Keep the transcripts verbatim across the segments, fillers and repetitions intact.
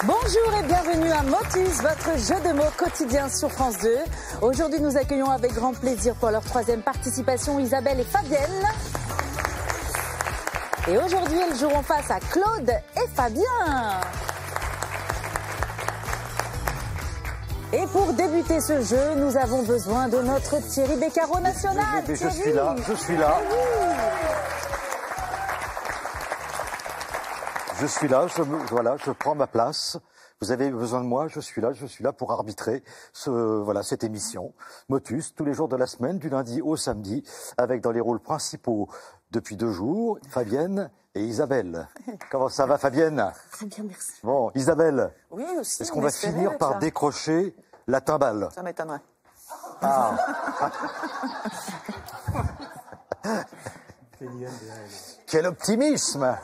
Bonjour et bienvenue à Motus, votre jeu de mots quotidien sur France deux. Aujourd'hui, nous accueillons avec grand plaisir pour leur troisième participation Isabelle et Fabienne. Et aujourd'hui, elles joueront face à Claude et Fabien. Et pour débuter ce jeu, nous avons besoin de notre Thierry Beccaro national. Mais, mais, mais je suis là, je suis là. Je suis là, je, me, voilà, je prends ma place. Vous avez besoin de moi, je suis là, je suis là pour arbitrer ce, voilà, cette émission. Motus, tous les jours de la semaine, du lundi au samedi, avec dans les rôles principaux depuis deux jours, Fabienne et Isabelle. Comment ça va, Fabienne? Très bien, merci. Bon, Isabelle, oui, aussi, est-ce qu'on va finir par là. décrocher la timbale? Ça m'étonnerait. Ah. Quel optimisme!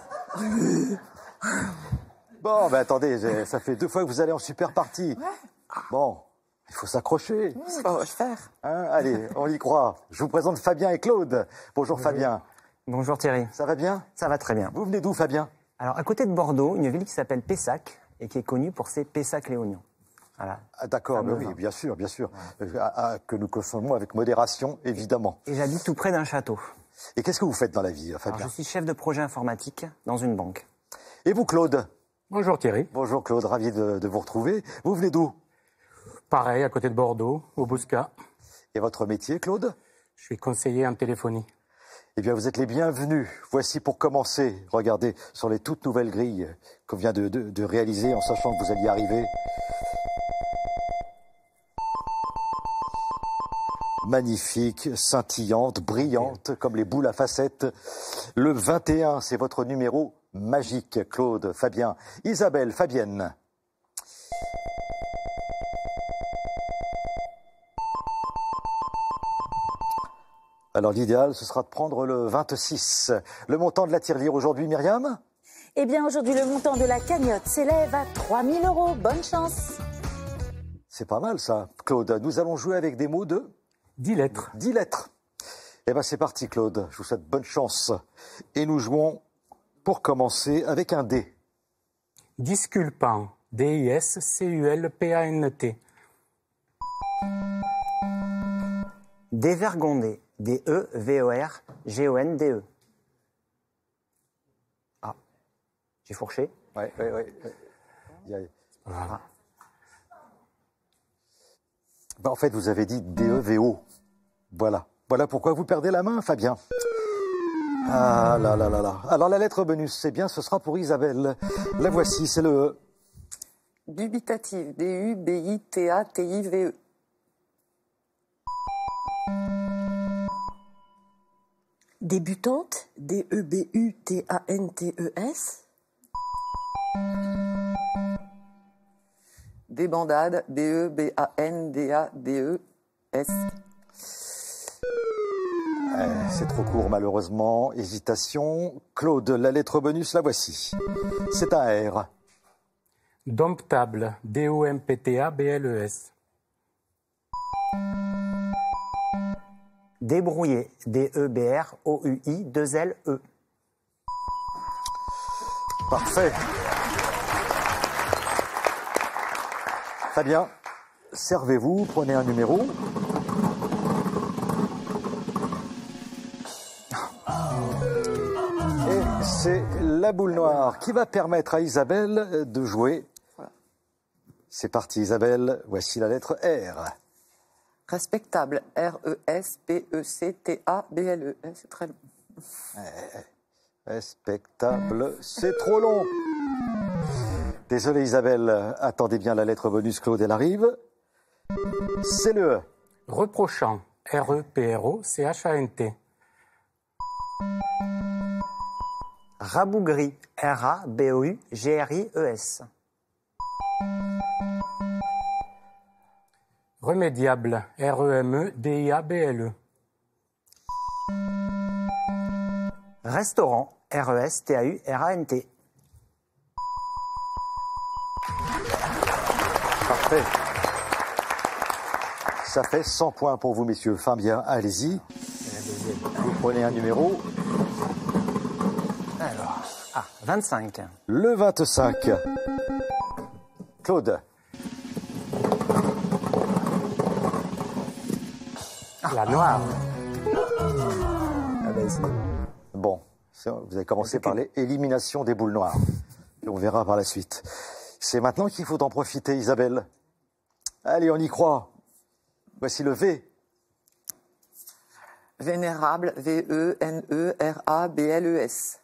Bon, ben attendez, ça fait deux fois que vous allez en super partie. Ouais. Bon, il faut s'accrocher. Oui, c'est ce qu'on va faire. Hein, allez, on y croit. Je vous présente Fabien et Claude. Bonjour, Bonjour. Fabien. Bonjour Thierry. Ça va bien? Ça va très bien. Vous venez d'où, Fabien? Alors, à côté de Bordeaux, une ville qui s'appelle Pessac et qui est connue pour ses Pessac-Léognan. Voilà. Ah, d'accord, oui, oui, bien sûr, bien sûr. Ouais. Euh, à, à, que nous consommons avec modération, évidemment. Et j'habite tout près d'un château. Et qu'est-ce que vous faites dans la vie, Fabien? Alors, je suis chef de projet informatique dans une banque. Et vous, Claude? Bonjour Thierry. Bonjour Claude, ravi de, de vous retrouver. Vous venez d'où? Pareil, à côté de Bordeaux, au Bouscat. Et votre métier, Claude? Je suis conseiller en téléphonie. Eh bien, vous êtes les bienvenus. Voici pour commencer, regardez, sur les toutes nouvelles grilles qu'on vient de, de, de réaliser en sachant que vous alliez arriver. Magnifique, scintillante, brillante, comme les boules à facettes. Le vingt et un, c'est votre numéro magique, Claude, Fabien, Isabelle, Fabienne. Alors l'idéal, ce sera de prendre le vingt-six. Le montant de la tirelire aujourd'hui, Myriam? Eh bien, aujourd'hui, le montant de la cagnotte s'élève à trois mille euros. Bonne chance. C'est pas mal, ça. Claude, nous allons jouer avec des mots de... Dix lettres. Dix lettres. Eh bien, c'est parti, Claude. Je vous souhaite bonne chance. Et nous jouons, pour commencer, avec un D. Disculpant. D I S C U L P A N T. Dévergondé. D E V O R G O N D E. Ah, j'ai fourché. Oui, oui, oui. Ah. Ben, en fait, vous avez dit D E V O. Voilà. Voilà pourquoi vous perdez la main, Fabien. Ah là là là là. Alors, la lettre bonus, c'est bien, ce sera pour Isabelle. La voici, c'est le E. Dubitatif. D U B I T A T I V E. Débutante, D E B U T A N T E S. Débandade, D E B A N D A D E S. Euh, c'est trop court, malheureusement. Hésitation. Claude, la lettre bonus, la voici. C'est un R. Domptable. D O M P T A B L E S. Débrouillé. D E B R O U I deux L E. Parfait. Fabien, servez-vous, prenez un numéro. Et c'est la boule noire qui va permettre à Isabelle de jouer. C'est parti, Isabelle. Voici la lettre R. Respectable. R E S P E C T A B L E. C'est très long. Respectable, c'est trop long. Désolé, Isabelle. Attendez bien la lettre bonus, Claude, elle arrive. C'est le E. Reprochant. R E P R O C H A N T. Rabougri. R A B O U G R I E S. Remédiable. R E M E D I A B L E. Restaurant. R E S T A U R A N T. Parfait. Ça fait cent points pour vous, messieurs. Fin bien, allez-y. Vous prenez un numéro. Alors, ah, vingt-cinq. Le vingt-cinq. Claude. La noire. Ah bah ici. Bon, ça, vous avez commencé par l'élimination des boules noires. Et on verra par la suite. C'est maintenant qu'il faut en profiter, Isabelle. Allez, on y croit. Voici le V. Vénérable, V E N E R A B L E S.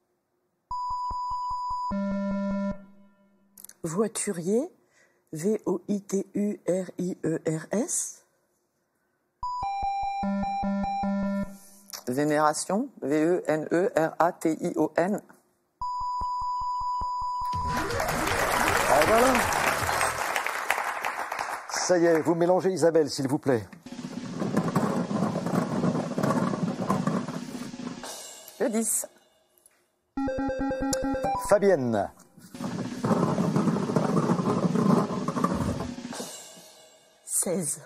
Voiturier, V O I T U R I E R S. Vénération, V E N E R A T I O N. Ah, voilà. Ça y est, vous mélangez Isabelle, s'il vous plaît. Le dix. Fabienne. seize.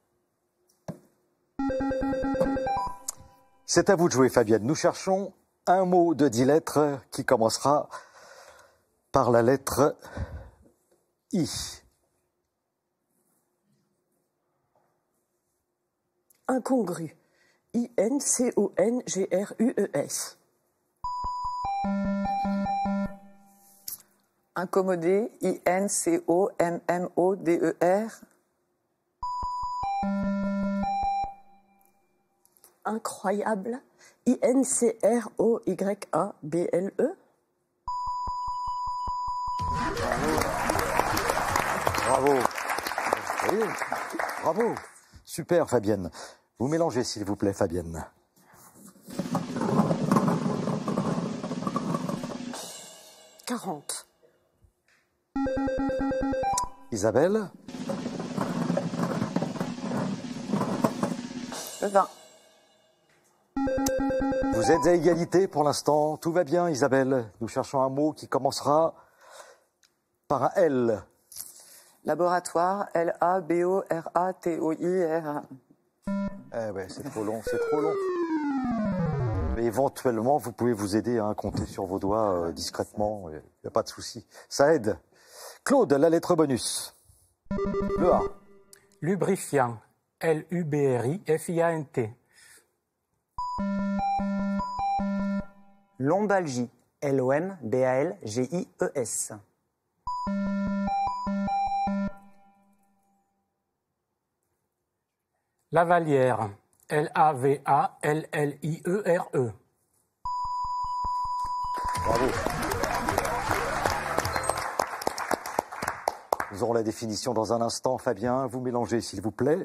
C'est à vous de jouer, Fabienne. Nous cherchons un mot de dix lettres qui commencera par la lettre I. Incongru. I N C O N G R U E S. Incommodé, I N C O M M O D E R. Incroyable. I N C R O Y A B L E. Bravo. Vous voyez ? Bravo. Super, Fabienne. Vous mélangez, s'il vous plaît, Fabienne. quarante. Isabelle. Le vingt. Vous êtes à égalité pour l'instant. Tout va bien, Isabelle. Nous cherchons un mot qui commencera par un L. Laboratoire, L A B O R A T O I R. Eh ouais, c'est trop long, c'est trop long. Mais éventuellement, vous pouvez vous aider à compter sur vos doigts euh, discrètement. Il n'y a pas de souci. Ça aide. Claude, la lettre bonus. Le A. Lubrifiant. L U B R I F I A N T. Lombalgie. L O M B A L G I E S. Lavalière. L A V A L L I E R E. Bravo. Nous aurons la définition dans un instant. Fabien, vous mélangez, s'il vous plaît.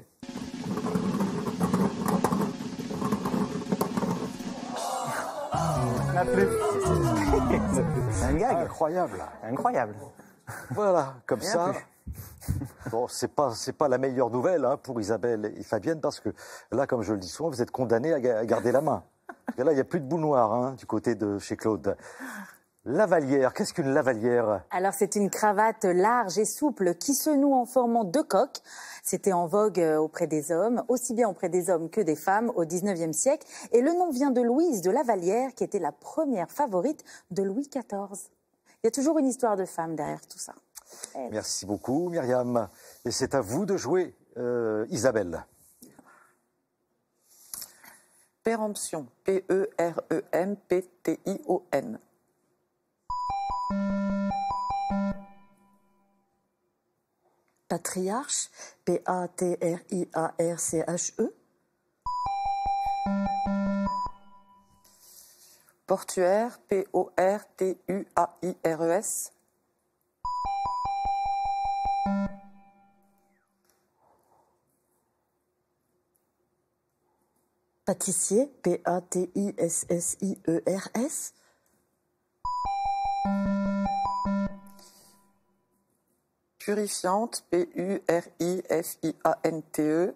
La plus. C'est un gag. Incroyable. Incroyable. Voilà, comme Rien ça. plus. Bon, c'est pas c'est pas la meilleure nouvelle hein, pour Isabelle et Fabienne parce que là, comme je le dis souvent, vous êtes condamnés à, ga- à garder la main. Et là, il n'y a plus de boule noire hein, du côté de chez Claude. Lavalière, qu'est-ce qu'une lavalière? Alors, c'est une cravate large et souple qui se noue en formant deux coques. C'était en vogue auprès des hommes, aussi bien auprès des hommes que des femmes au dix-neuvième siècle. Et le nom vient de Louise de Lavalière, qui était la première favorite de Louis quatorze. Il y a toujours une histoire de femme derrière tout ça. Eh. Merci beaucoup, Myriam. Et c'est à vous de jouer, euh, Isabelle. Péremption, P E R E M P T I O N. Patriarche, P A T R I A R C H E. Portuaire, P O R T U A I R E S. Pâtissier, P A T I S S I E R S. Purifiante, P U R I F I A N T E.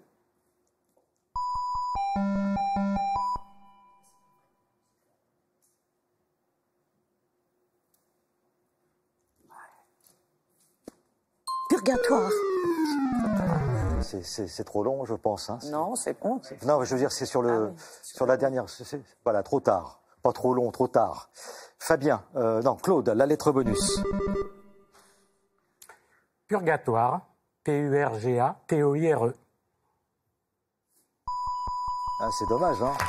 Purgatoire. C'est- C'est c'est trop long, je pense. Hein. C'est- Non, c'est bon. c'est- Non, mais je veux dire, c'est sur, le, Ah oui, sur la dernière. c'est- c'est- Voilà, trop tard. Pas trop long, trop tard. Fabien, euh, non, Claude, la lettre bonus. Purgatoire, P U R G A T O I R E. Ah, c'est dommage, hein.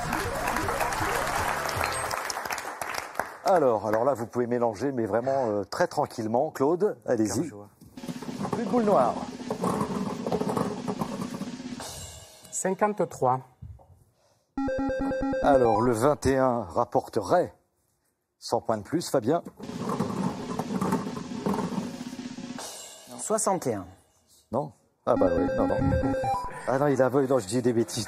Alors, alors là, vous pouvez mélanger, mais vraiment euh, très tranquillement. Claude, allez-y. Plus de boule noire. cinquante-trois. Alors, le vingt et un rapporterait cent points de plus, Fabien. soixante et un. Non? Ah bah oui, non, non. Ah non, il a... Non, je dis des bêtises.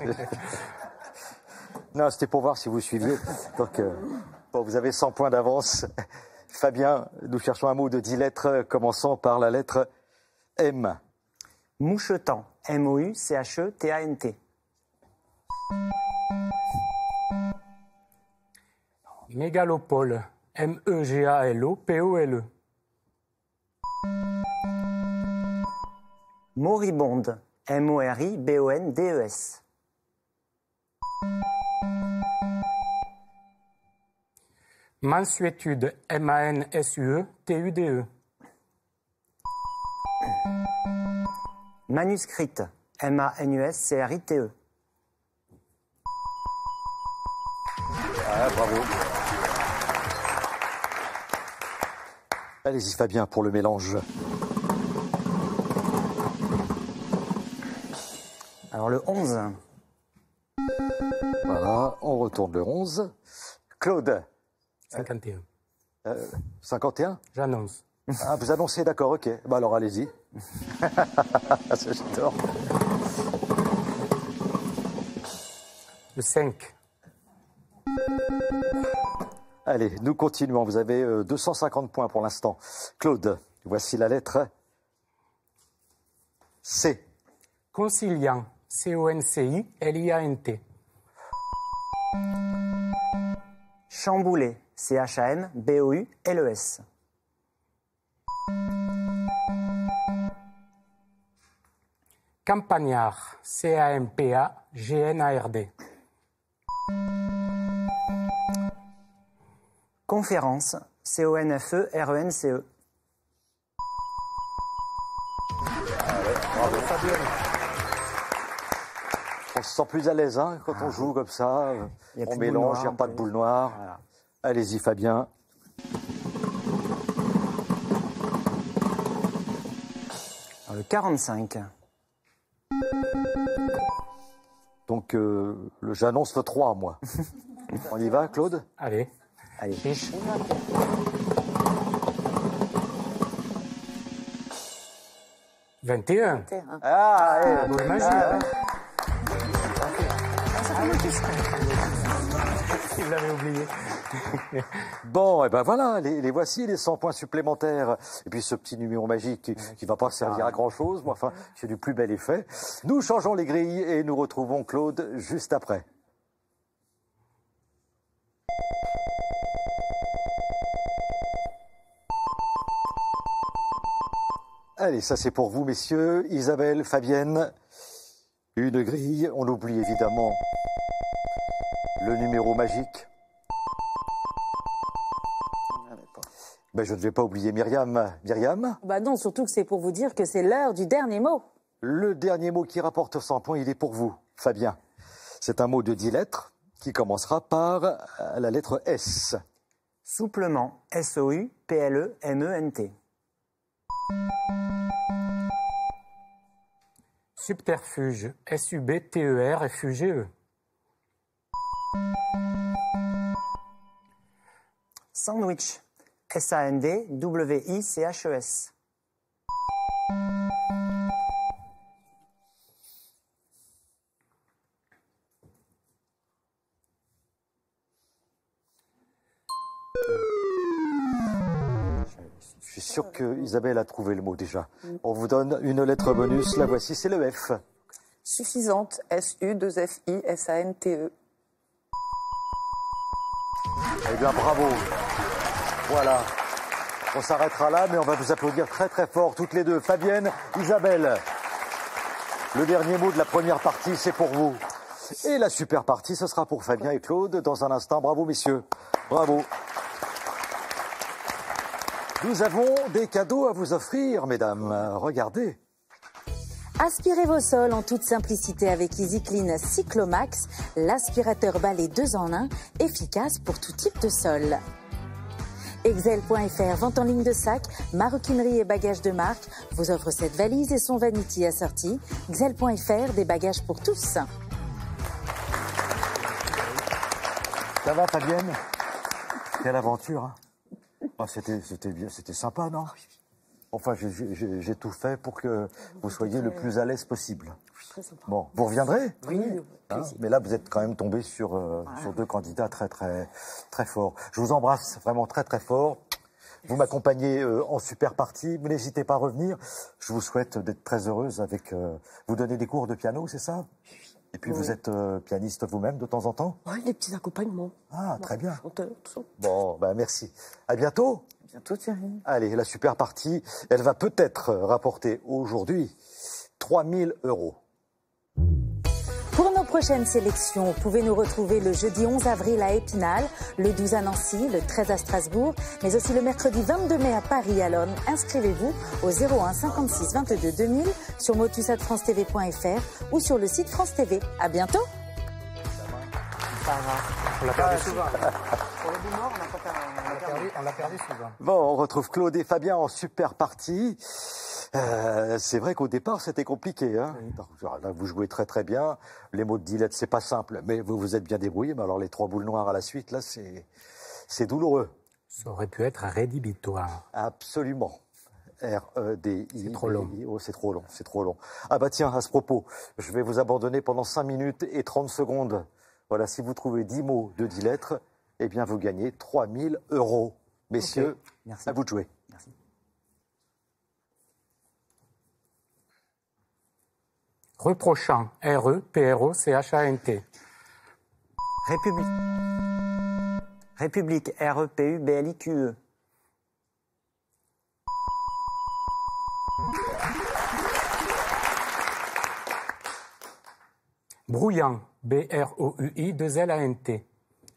Non, c'était pour voir si vous suiviez. Donc, euh, bon, vous avez cent points d'avance. Fabien, nous cherchons un mot de dix lettres, commençant par la lettre M. Mouchetant, M O U C H E T A N T. Mégalopole, M E G A L O P O L E. Moribonde, M O R I B O N D E S. Mansuétude, M A N S U E T U D E. Manuscrite, M A N U S C R I T E. Ah, bravo. Allez-y, Fabien, pour le mélange. Alors le onze. Voilà, on retourne le onze. Claude. cinquante et un. Euh, cinquante et un. J'annonce. Ah, vous annoncez, d'accord, ok. Bah alors allez-y. Ça, j'adore. Le cinq. Allez, nous continuons. Vous avez euh, deux cent cinquante points pour l'instant. Claude, voici la lettre C. Conciliant, C O N C I L I A N T. Chamboulé, C H A M B O U L E S. Campagnard, C A M P A G N A R D. Conférence, C O N F E R E N C E. On se sent plus à l'aise hein, quand on joue comme ça. Il y a On plus de boule mélange, il n'y a noire, pas de on boule noire. Voilà. Allez-y, Fabien. Alors, le quarante-cinq. Donc, euh, le- j'annonce le trois, moi. On y va, Claude? Allez. Allez. Chiche. vingt et un. Ah, eh, Boule magique. ah, Vous l'avez oublié. Bon, et ben voilà, les, les voici, les cent points supplémentaires. Et puis ce petit numéro magique qui, qui va pas servir à grand-chose, mais enfin, c'est du plus bel effet. Nous changeons les grilles et nous retrouvons Claude juste après. Allez, ça c'est pour vous, messieurs. Isabelle, Fabienne, une grille. On oublie évidemment le numéro magique. Ben, je ne vais pas oublier Myriam. Myriam, Bah non, surtout que c'est pour vous dire que c'est l'heure du dernier mot. le dernier mot qui rapporte cent points, il est pour vous, Fabien. C'est un mot de dix lettres qui commencera par euh, la lettre S. Souplement, S O U P L E M E N T. Subterfuge, S U B T E R F U G E. Sandwich, S A N D W I C H E S. Je suis sûr que Isabelle a trouvé le mot déjà. On vous donne une lettre bonus, la voici, c'est le F. Suffisante, S U deux F I S A N T E. Eh bien, bravo. Voilà. On s'arrêtera là, mais on va vous applaudir très très fort, toutes les deux. Fabienne, Isabelle. Le dernier mot de la première partie, c'est pour vous. Et la super partie, ce sera pour Fabien et Claude dans un instant. Bravo, messieurs. Bravo. Nous avons des cadeaux à vous offrir, mesdames. Regardez. Aspirez vos sols en toute simplicité avec EasyClean Cyclomax, l'aspirateur balai deux en un, efficace pour tout type de sol. Exel point F R, vente en ligne de sacs, maroquinerie et bagages de marque, vous offre cette valise et son vanity assorti. Exel point F R, des bagages pour tous. Ça va, Fabienne? Quelle aventure, hein? Oh, c'était, c'était bien, c'était sympa, non? Enfin, j'ai, j'ai, j'ai tout fait pour que vous soyez le plus à l'aise possible. Très sympa. Bon, vous reviendrez? Oui, Hein, mais là, vous êtes quand même tombé sur, euh, sur deux candidats très, très, très forts. Je vous embrasse vraiment très, très fort. Vous m'accompagnez euh, en super partie. Vous n'hésitez pas à revenir. Je vous souhaite d'être très heureuse avec... Euh, vous donnez des cours de piano, c'est ça? Et puis, Oui. vous êtes euh, pianiste vous-même de temps en temps? Oui, des petits accompagnements. Ah, très bien. Chanteur, tout ça. Bon, ben merci. À bientôt. Bientôt, Thierry. Allez, la super partie, elle va peut-être rapporter aujourd'hui trois mille euros. Pour nos prochaines sélections, vous pouvez nous retrouver le jeudi onze avril à Épinal, le douze à Nancy, le treize à Strasbourg, mais aussi le mercredi vingt-deux mai à Paris à Londres. Inscrivez-vous au zéro un cinquante-six vingt-deux deux mille sur motus arobase france t v point f r ou sur le site France T V. À bientôt. On l'a perdu souvent. Pour le bout nord, on n'a pas perdu. On l'a perdu, on l'a perdu souvent. Bon, on retrouve Claude et Fabien en super partie. Euh, c'est vrai qu'au départ, c'était compliqué. Hein. Là, vous jouez très très bien. Les mots de Dilette, c'est pas simple, mais vous vous êtes bien débrouillé. Mais alors, les trois boules noires à la suite, là, c'est c'est douloureux. Ça aurait pu être rédhibitoire. Absolument. R E D I. C'est trop long. Oh, c'est trop long, c'est trop long. Ah bah tiens, à ce propos, je vais vous abandonner pendant cinq minutes et trente secondes. Voilà, si vous trouvez dix mots de dix lettres, eh bien, vous gagnez trois mille euros. Messieurs, Ok, merci. à vous de jouer. Merci. Reprochant. R E P R O C H A N T. République. République. R E P U B L I Q E. Brouillant. B R O U I deux L A N T.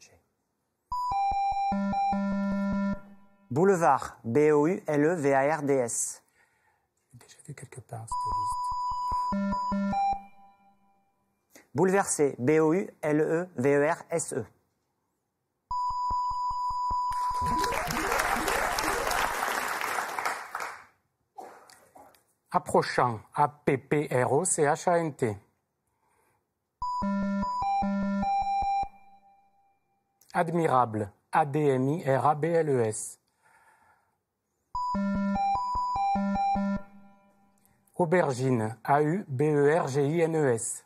Boulevard. B O U L E V A R D S. J'ai déjà vu quelque part cette liste. Bouleversé. B O U L E V E R S E. Approchant. A P P R O C H A N T. Admirable. A D M I R A B L E S. Aubergine. A U B E R G I N E S.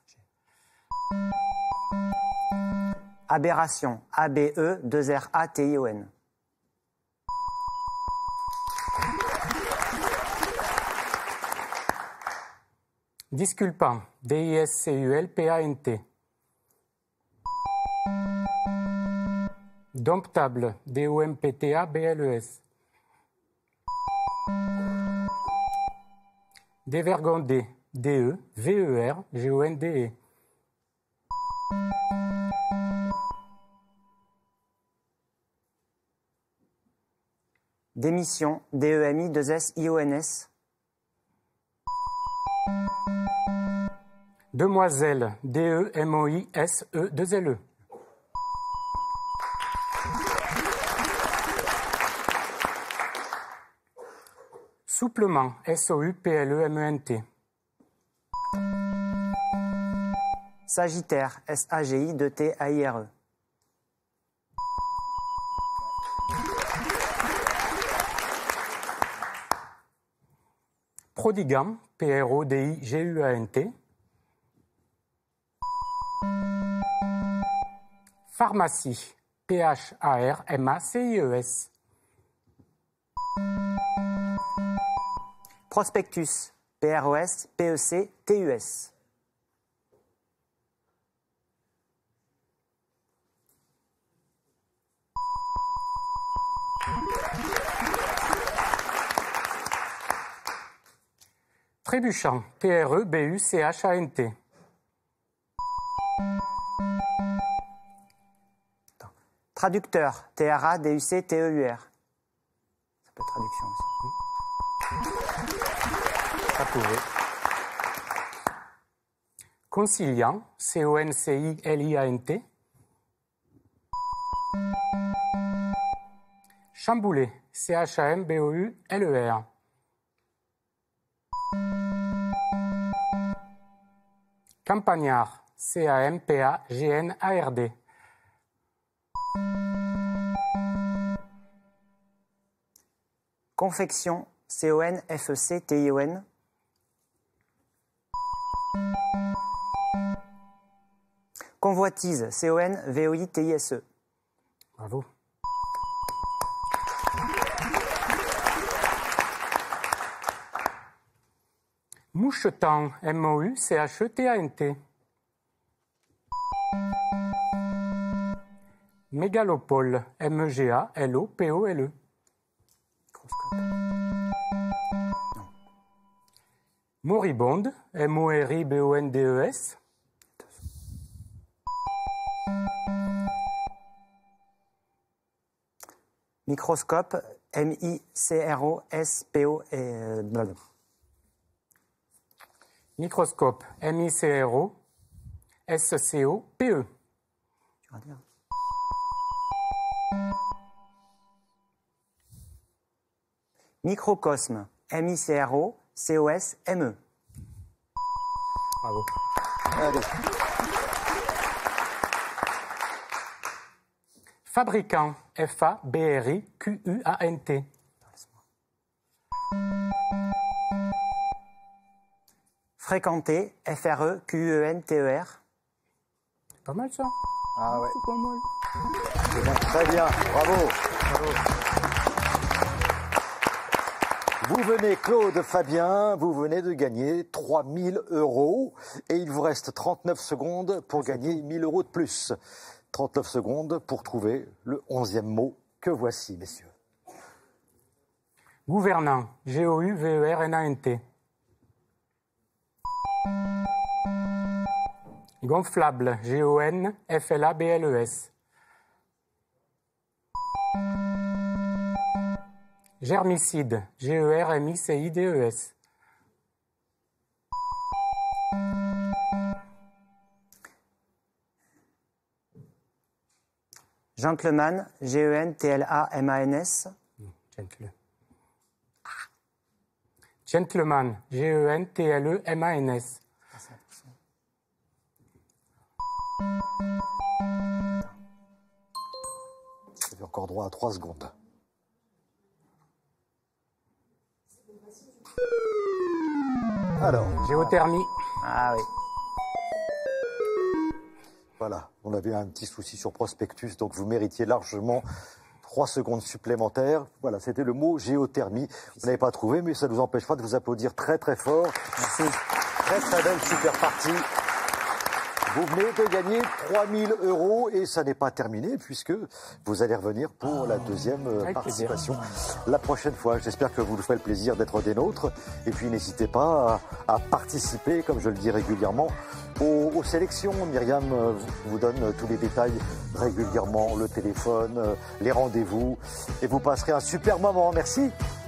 Aberration. A B E deux R A T I O N. Disculpant. D I S C U L P A N T. Domptable. D O M P T A B L E S. Dévergondé. D E V E R G O N D E. Démission. D E M I deux S I O N S. Demoiselle. D E M O I S E deux L E. Souplement. S O U P L E M E N T. Sagittaire. S A G I deux T A I R E. Prodigant. P R O D I G U A N T. Pharmacie. P H A R M A C I E S. Prospectus. P R O S P E C T U S. Trébuchant. T R E B U C H A N T. Traducteur. T R A D U C T E U R. peu de traduction aussi. Ça pouvait. Conciliant, C O N C I L I A N T. Chamboulé, C H A M B O U L E R. Campagnard, C A M P A G N A R D. Confection, C O N F E C T I O N. Convoitise, C O N V O I T I S E. Bravo. Mouchetant, M O U C H E T A N T. Mégalopole, M E G A L O P O L E. Moribonde, M O R I B O N D E S. Microscope, M I C R O S P O et... Microscope, M I C R O S C O P E. Tu vas dire. Microcosme, M I C R O C O S M E. Bravo. Allez. Fabricant, F A B R I Q U A N T. Fréquenter, F R E Q U E N T E R. C'est pas mal ça. Ah ouais. C'est pas mal. C'est bon, très bien, bravo. Vous venez, Claude Fabien, vous venez de gagner trois mille euros et il vous reste trente-neuf secondes pour gagner mille euros de plus. trente-neuf secondes pour trouver le onzième mot que voici, messieurs. Gouvernant, G O U V E R N A N T. Gonflable, G O N F L A B L E S. Germicide, G E R M I C I D E S. Gentleman, G E N T L A M A N S. Gentle. Gentleman, G E N T L E M A N S. Vous avez encore droit à trois secondes. Alors, Géothermie. Ah oui. voilà, on avait un petit souci sur prospectus, donc vous méritiez largement trois secondes supplémentaires. Voilà, c'était le mot géothermie. Vous n'avez pas trouvé, mais ça ne vous empêche pas de vous applaudir très très fort. Merci. Très très belle super partie. Vous venez de gagner trois mille euros et ça n'est pas terminé puisque vous allez revenir pour la deuxième euh, Avec participation la prochaine fois. J'espère que vous nous ferez le plaisir d'être des nôtres et puis n'hésitez pas à, à participer, comme je le dis régulièrement, aux, aux sélections. Myriam euh, vous donne tous les détails régulièrement, le téléphone, euh, les rendez-vous et vous passerez un super moment. Merci.